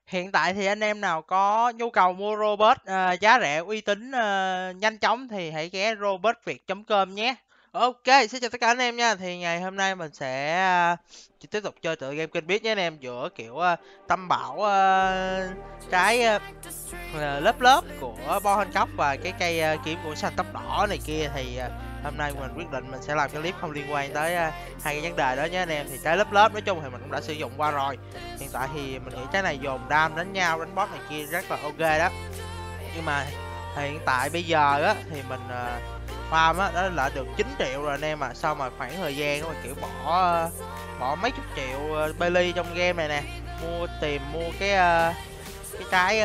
Hiện tại thì anh em nào có nhu cầu mua robot giá rẻ, uy tín, nhanh chóng thì hãy ghé robotviet.com nhé. Ok, xin chào tất cả anh em nha. Thì ngày hôm nay mình sẽ tiếp tục chơi tựa game Kênh Biết nhé anh em, giữa kiểu Tâm Bảo trái lớp lớp của Bo Hân Cốc và cái cây kiếm của xanh tóc đỏ này kia. Thì hôm nay mình quyết định mình sẽ làm cái clip không liên quan tới hai cái vấn đề đó nhé anh em. Thì trái lớp lớp nói chung thì mình cũng đã sử dụng qua rồi. Hiện tại thì mình nghĩ trái này dồn đam đánh nhau, đánh boss này kia rất là ok đó. Nhưng mà hiện tại bây giờ á thì mình farm á đó là được 9 triệu rồi anh em à. Sau mà khoảng thời gian mà kiểu bỏ mấy chục triệu Bailey trong game này nè, mua cái trái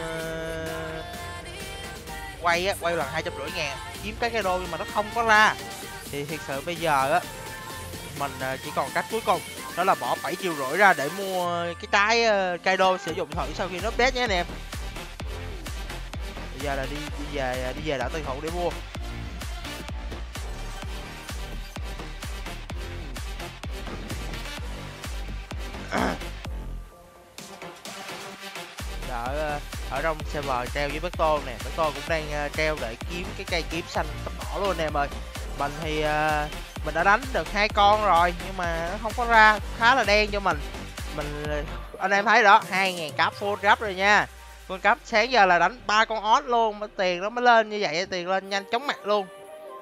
quay lần 250.000 kiếm cái đô nhưng mà nó không có ra. Thì thiệt sự bây giờ á mình chỉ còn cách cuối cùng, đó là bỏ 7,5 triệu ra để mua cái trái Kaido sử dụng thử sau khi nó update nhé anh em. Bây giờ là đi về đảo Tân Thủ để mua. Ở trong server treo với Beto nè, Beto cũng đang treo để kiếm cái cây kiếm xanh tóc đỏ luôn anh em ơi. Mình thì mình đã đánh được 2 con rồi nhưng mà nó không có ra, khá là đen cho mình. Anh em thấy đó, 2.000 cáp full cấp rồi nha. Full cấp sáng giờ là đánh 3 con ót luôn, tiền nó mới lên như vậy, tiền lên nhanh chóng mặt luôn.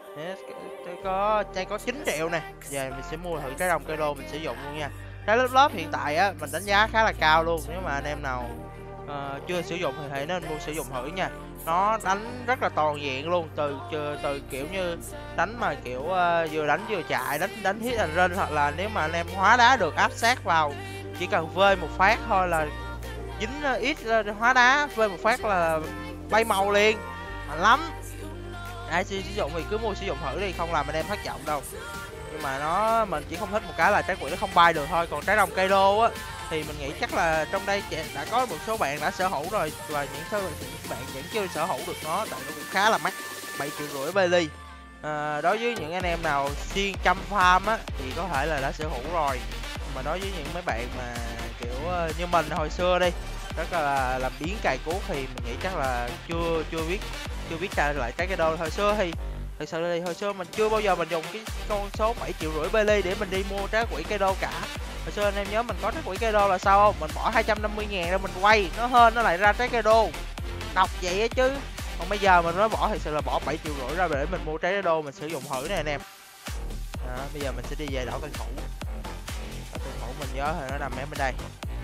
Đây có 9 triệu nè. Giờ mình sẽ mua thử trái đồng cây đô mình sử dụng luôn nha. Trái lớp hiện tại á mình đánh giá khá là cao luôn. Nếu mà anh em nào chưa sử dụng thì hãy nên mua sử dụng thử nha. Nó đánh rất là toàn diện luôn, từ kiểu như đánh mà kiểu vừa đánh vừa chạy, đánh hit and run, hoặc là nếu mà anh em hóa đá được áp sát vào, chỉ cần vơi một phát thôi là dính ít hóa đá, vơi một phát là bay màu liền, mạnh lắm. Ai sử dụng thì cứ mua sử dụng thử đi, không làm anh em thất vọng đâu. Nhưng mà mình chỉ không thích một cái là trái quỷ nó không bay được thôi. Còn trái đồng Kaido á thì mình nghĩ chắc là trong đây đã có một số bạn đã sở hữu rồi, và những số bạn vẫn chưa sở hữu được nó, tại nó cũng khá là mắc, 7,5 triệu Bailey. Đối với những anh em nào siêng chăm farm á thì có thể là đã sở hữu rồi, mà đối với những mấy bạn mà kiểu như mình hồi xưa đi, rất là làm biến cày cuốc, thì mình nghĩ chắc là chưa biết trả lại trái Kaido. Hồi xưa thì thật sự thì hồi xưa mình chưa bao giờ mình dùng cái con số 7,5 triệu Bailey để mình đi mua trái quỷ Kaido cả. Hồi xưa anh em nhớ mình có trái quỷ Kaido là sao không? Mình bỏ 250.000 ra mình quay, nó hên nó lại ra trái Kaido. Đọc vậy á chứ. Còn bây giờ mình mới bỏ, thật sự là bỏ 7,5 triệu ra để mình mua trái Kaido mình sử dụng thử nè anh em. Đó, bây giờ mình sẽ đi về đảo Tân Thủ. Đảo Tân Thủ mình nhớ là nó nằm bên đây.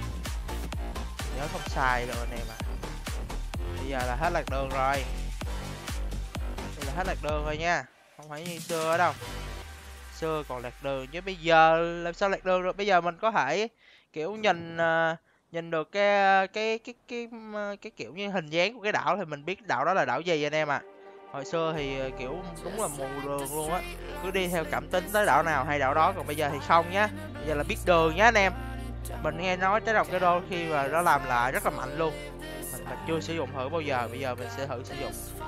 Mình nhớ không sai rồi anh em ạ. Bây giờ là hết lạc đường rồi. Đây là hết lạc đường rồi nha, không phải như xưa đâu. Xưa còn lạc đường chứ bây giờ làm sao lạc đường rồi. Bây giờ mình có thể kiểu nhìn được cái kiểu như hình dáng của cái đảo thì mình biết đảo đó là đảo gì anh em à. Hồi xưa thì kiểu đúng là mù đường luôn á, cứ đi theo cảm tính tới đảo nào hay đảo đó. Còn bây giờ thì không nhá, bây giờ là biết đường nhá anh em. Mình nghe nói trái đồng Kaido khi mà nó làm lại rất là mạnh luôn, mình chưa sử dụng thử bao giờ, bây giờ mình sẽ thử sử dụng.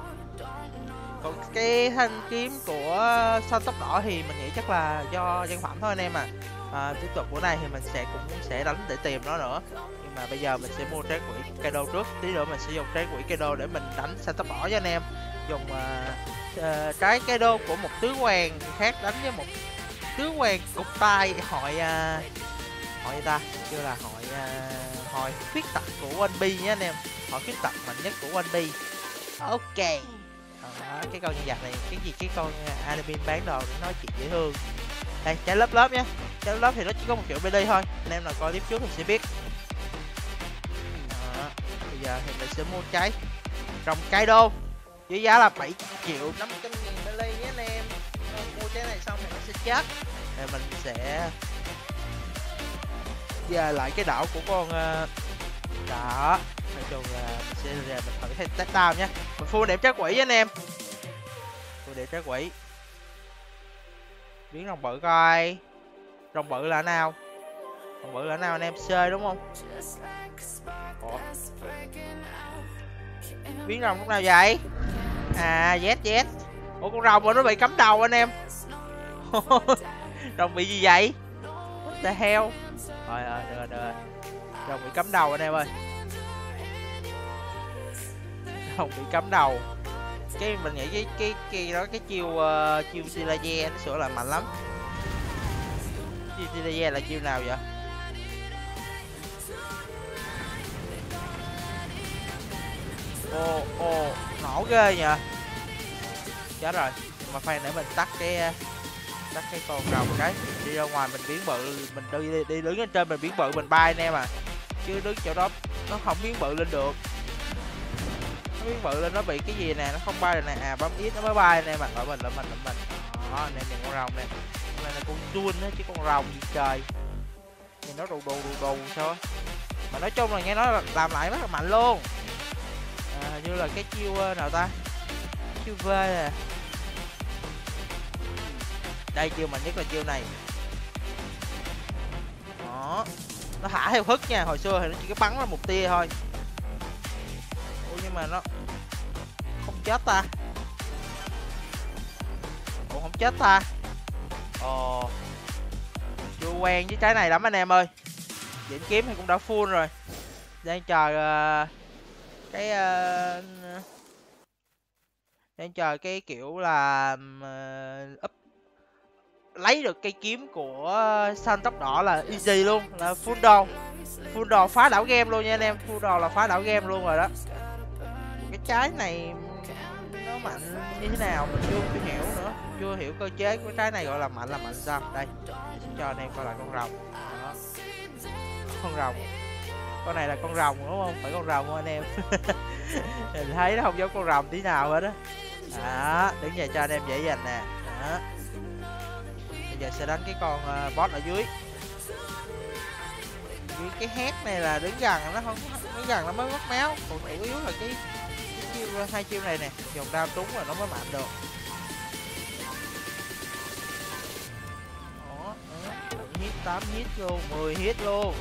Còn cái thanh kiếm của xanh tóc đỏ thì mình nghĩ chắc là do nhân phẩm thôi anh em à. Tiếp tục bữa nay thì mình cũng sẽ đánh để tìm nó nữa, nhưng mà bây giờ mình sẽ mua trái quỷ Kaido trước, tí nữa mình sẽ dùng trái quỷ Kaido để mình đánh xanh tóc đỏ với anh em. Dùng trái Kaido của một tứ hoàng khác đánh với một tứ hoàng cục tay hội gì ta, chưa là hội khuyết tật của One Piece nhé anh em, hội khuyết tật mạnh nhất của One Piece. Ok. Đó, cái con nhân vật này cái con anime bán đồ nói chuyện dễ thương. Đây trái lớp nhé, trái lớp thì nó chỉ có 1 triệu BD thôi, anh em nào coi clip trước thì sẽ biết. Đó, bây giờ thì mình sẽ mua trái rồng Kaido với giá là 7.500.000 BD nhé anh em. Mua trái này xong thì nó sẽ chết, rồi mình sẽ về lại cái đảo của con đó. Nói chung là mình sẽ về mình thử thêm test down nhé. Mình full điểm trái quỷ với anh em, full điểm trái quỷ. Biến rồng bự coi, rồng bự là nào, rồng bự là nào anh em, chơi đúng không? Ủa? Biến rồng lúc nào vậy? À Z. Ủa con rồng mà nó bị cắm đầu anh em. Rồng bị gì vậy? What the hell? Rồi được rồi, rồng bị cắm đầu anh em ơi. rồng bị cắm đầu. Cái mình nghĩ cái đó cái chiêu Tilaze nó sửa lại mạnh lắm. Chiêu Tilaze là chiêu nào vậy? Ồ nổ ghê nhờ. Chết rồi. Mà khoan để mình tắt cái con rồng cái đi ra ngoài mình biến bự, mình đi đứng lên trên mình biến bự mình bay anh em à, chứ đứng chỗ đó nó không biến bự lên được. Nó biến bự lên nó bị cái gì nè, nó không bay được nè. À bấm ít nó mới bay anh em à. Ở mình đó anh em nhìn con rồng nè, con này là con chuôn á chứ con rồng gì trời, nhìn nó đồ sao á. Mà nói chung là nghe nói là làm lại rất là mạnh luôn. Như là cái chiêu nào ta, chiêu V nè. Đây chiêu mạnh nhất là chiêu này đó, nó thả theo hức nha. Hồi xưa thì nó chỉ có bắn ra một tia thôi. Ủa nhưng mà nó không chết ta. Ủa không chết ta. Ồ chưa quen với cái này lắm anh em ơi. Diễn kiếm thì cũng đã full rồi, đang chờ đang chờ cái kiểu là up lấy được cây kiếm của xanh tóc đỏ là easy luôn, là full đồ phá đảo game luôn nha anh em. Full đồ là phá đảo game luôn rồi đó. Cái trái này nó mạnh như thế nào mình chưa hiểu nữa, chưa hiểu cơ chế của trái này gọi là mạnh sao. Đây xin cho anh em coi lại con rồng đó. Con rồng, con này là con rồng đúng không, phải con rồng không anh em? Mình thấy nó không giống con rồng tí nào hết á. Đó, đứng về cho anh em dễ dành nè. Đó. Bây giờ sẽ đánh cái con boss ở dưới. Dưới cái hét này là đứng gần nó không, đứng gần nó mới mất máu, còn chủ yếu là cái chiêu, hai chiêu này nè, dòng đao trúng là nó mới mạnh được. Đó, 7 hit, 8 hit luôn, 10 hit luôn.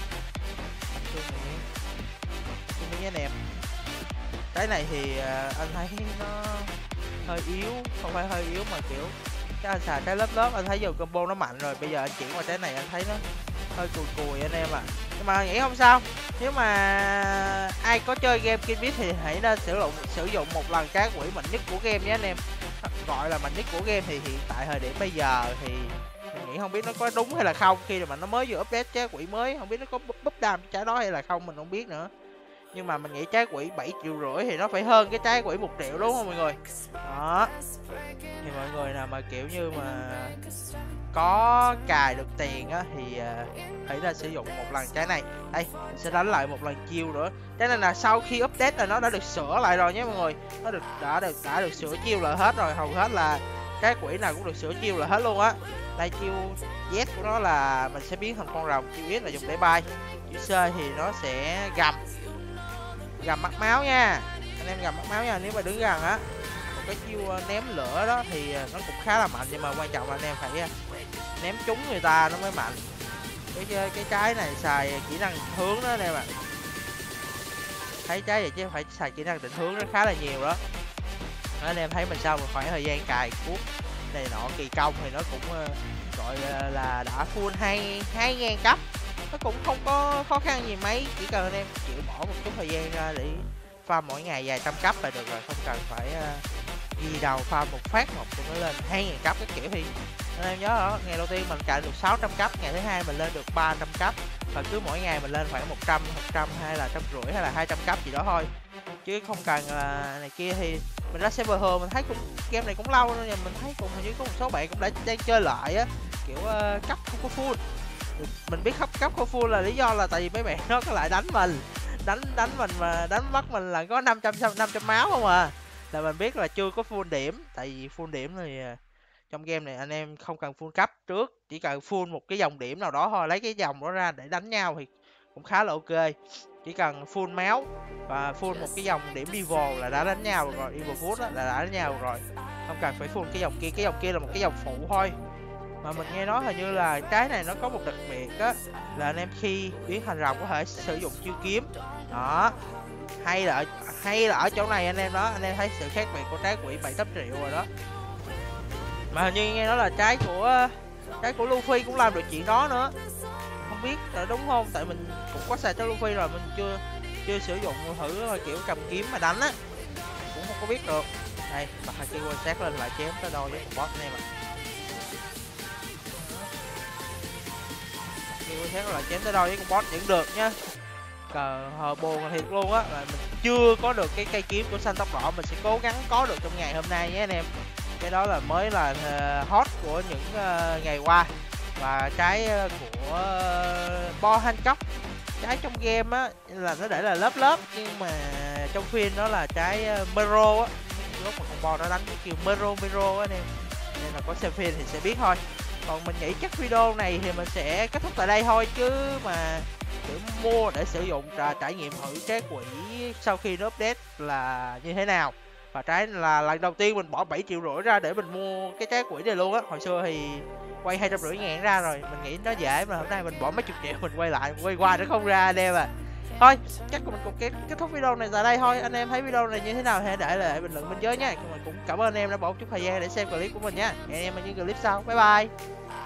Chung nha anh em. Cái này thì anh thấy nó hơi yếu, không phải hơi yếu mà kiểu cái anh xài cái lớp anh thấy giờ combo nó mạnh rồi, bây giờ anh chuyển qua cái này anh thấy nó hơi cùi anh em ạ. Nhưng mà nghĩ không sao, nếu mà ai có chơi game Kinbit thì hãy nên sử dụng một lần cái quỷ mạnh nhất của game nhé anh em. Gọi là mạnh nhất của game thì hiện tại thời điểm bây giờ thì mình nghĩ không biết nó có đúng hay là không, khi mà nó mới vừa update trái quỷ mới, không biết nó có búp đam trái đó hay là không mình không biết nữa. Nhưng mà mình nghĩ trái quỷ 7,5 triệu thì nó phải hơn cái trái quỷ 1 triệu đúng không mọi người? Đó. Thì mọi người nào mà kiểu như mà có cài được tiền á thì hãy là sử dụng một lần trái này. Đây, mình sẽ đánh lại một lần chiêu nữa. Cái này là sau khi update là nó đã được sửa lại rồi nhé mọi người. Nó đã được sửa chiêu lại hết rồi, hầu hết là cái quỷ nào cũng được sửa chiêu lại hết luôn á. Đây chiêu Z của nó là mình sẽ biến thành con rồng, chiêu S là dùng để bay. Chiêu C thì nó sẽ gầm mắc máu nha. Anh em gầm mắc máu nha nếu mà đứng gần á. Còn cái chiêu ném lửa đó thì nó cũng khá là mạnh, nhưng mà quan trọng là anh em phải ném trúng người ta nó mới mạnh. Cái trái này xài kỹ năng định hướng đó anh em ạ. Thấy trái vậy chứ phải xài kỹ năng định hướng nó khá là nhiều đó. Anh em thấy mình sau một khoảng thời gian cài cuốc này nọ kỳ công thì nó cũng gọi là đã full 2.000 cấp. Nó cũng không có khó khăn gì mấy, chỉ cần anh em chịu bỏ một chút thời gian ra để farm mỗi ngày vài trăm cấp là được rồi, không cần phải ghi đầu farm một phát một cho nó lên 2.000 cấp cái kiểu. Thì anh em nhớ đó, ngày đầu tiên mình cài được 600 cấp, ngày thứ hai mình lên được 300 cấp, và cứ mỗi ngày mình lên khoảng 100 hay là 150 hay là 200 cấp gì đó thôi, chứ không cần này kia. Thì mình ra server hờ mình thấy cũng game này cũng lâu nên mình thấy cũng hình như có một số bạn cũng đang chơi lại á, kiểu cấp không có full. Mình biết cấp không full là lý do là tại vì mấy bạn nó có lại đánh mình, đánh mình mà đánh mất mình là có 500 máu không à, là mình biết là chưa có full điểm. Tại vì full điểm thì trong game này anh em không cần full cấp trước, chỉ cần full một cái dòng điểm nào đó thôi, lấy cái dòng đó ra để đánh nhau thì cũng khá là ok. Chỉ cần full máu và full một cái dòng điểm evil là đã đánh nhau rồi, evil food là đã đánh nhau rồi, không cần phải full cái dòng kia là một cái dòng phụ thôi. Mà mình nghe nói hình như là cái này nó có một đặc biệt á, là anh em khi biến thành rồng có thể sử dụng chiêu kiếm đó. Hay là ở chỗ này anh em đó, anh em thấy sự khác biệt của trái quỷ 7-8 triệu rồi đó. Mà hình như nghe nói là trái của Luffy cũng làm được chuyện đó nữa, không biết là đúng không, tại mình cũng có xài trái Luffy rồi, mình chưa sử dụng thử kiểu cầm kiếm mà đánh á. có biết được. Đây bật hai kia quan sát lên lại chém tới đâu với con boss anh em ạ. Kia quan sát lại chém tới đâu với con boss vẫn được nhá. Cờ hờ bồ thiệt luôn á, là mình chưa có được cái cây kiếm của xanh tóc đỏ, mình sẽ cố gắng có được trong ngày hôm nay nhé anh em. Cái đó là mới là hot của những ngày qua. Và trái của Bo Hancock, trái trong game á là nó để là lớp nhưng mà trong phim đó là trái Mero á, lúc mà con Bo nó đánh cái kiểu Mero á anh em, nên là có xem phim thì sẽ biết thôi. Còn mình nghĩ chắc video này thì mình sẽ kết thúc tại đây thôi, chứ mà để mua để sử dụng trải nghiệm thử trái quỷ sau khi nó update là như thế nào. Và trái là lần đầu tiên mình bỏ 7,5 triệu ra để mình mua cái trái quỷ này luôn á. Hồi xưa thì quay 250.000 ra rồi, mình nghĩ nó dễ, mà hôm nay mình bỏ mấy chục triệu mình quay lại quay qua nó không ra anh em à. Thôi chắc mình cũng kết thúc video này tại đây thôi. Anh em thấy video này như thế nào hãy để lại bình luận bên dưới nha. Mình cũng cảm ơn anh em đã bỏ chút thời gian để xem clip của mình nha. Hẹn anh em ở những clip sau. Bye bye.